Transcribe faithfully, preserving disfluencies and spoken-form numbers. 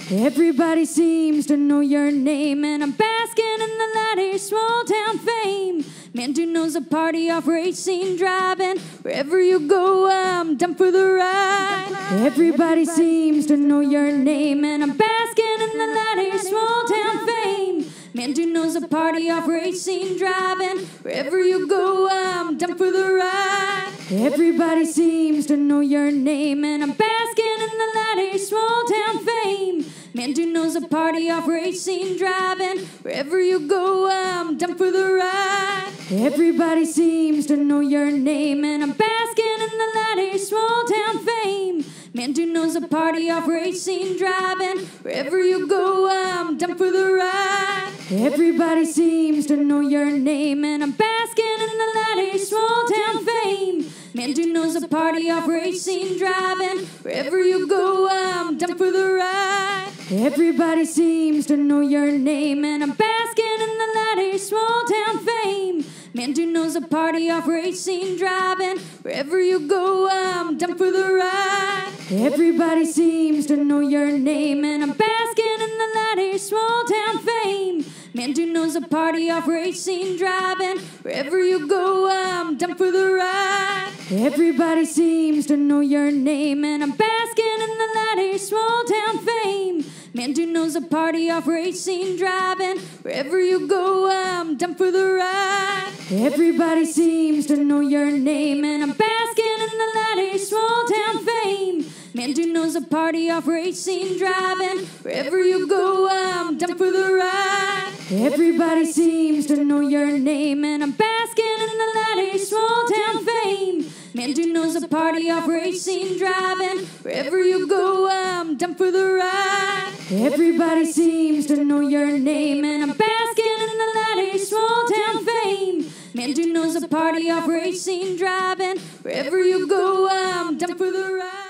Everybody seems to know your name, and I'm basking in the light of your small town fame. Man who knows a party off racing, driving. Wherever you go, I'm down for the ride. Everybody seems to know your name, and I'm basking in the light of your small town fame. Man who knows a party off racing, driving. Wherever you go, I'm down for the ride. Everybody seems to know your name, and I'm basking in the light of your small town fame. Man who knows a party off racing, driving. Wherever you go, I'm down for the ride. Everybody seems to know your name, and I'm basking in the light of your small town fame. Man who knows a party off racing, driving. Wherever you go, I'm down for the ride. Everybody seems to know your name, and I'm basking in the light of your small town fame. Man who knows a party off racing, driving. Wherever you go, I'm down for the ride. Everybody seems to know your name, and I'm basking in the light of your small town fame. Man who knows a party off racing, driving. Wherever you go, I'm down for the ride. Everybody seems to know your name, and I'm basking in the light of your small town fame. Man who knows a party off racing, driving. Wherever you go, I'm down for the ride. Everybody seems to know your name, and I'm basking in the light of your small town fame. Man who knows a party off racing, driving. Wherever you go, I'm down for the ride. Everybody seems to know your name, and I'm basking in the light of your small town fame. Man who knows a party off racing, driving. Wherever you go, I'm down for the ride. Everybody seems to know your name, and I'm basking in the light of your small town fame. Man who knows a party off racing, driving. Wherever you go, I'm down for the ride. Everybody seems to know your name, and I'm basking in the light of your small town fame. Man who knows a party off racing, driving. Wherever you go, I'm down for the ride.